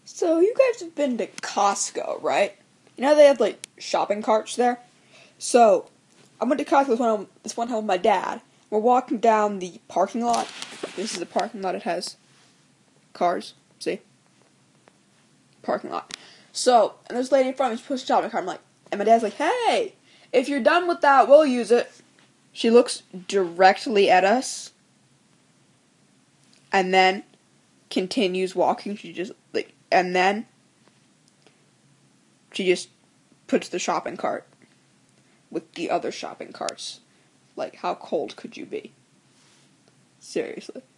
So you guys have been to Costco, right? You know they have like shopping carts there. So I went to Costco this one time with my dad. We're walking down the parking lot. This is the parking lot. It has cars. See, parking lot. So and this lady in front of me pushed a shopping cart. I'm like, and my dad's like, "Hey, if you're done with that, we'll use it." She looks directly at us, and then continues walking. And then she just puts the shopping cart with the other shopping carts. Like, how cold could you be? Seriously.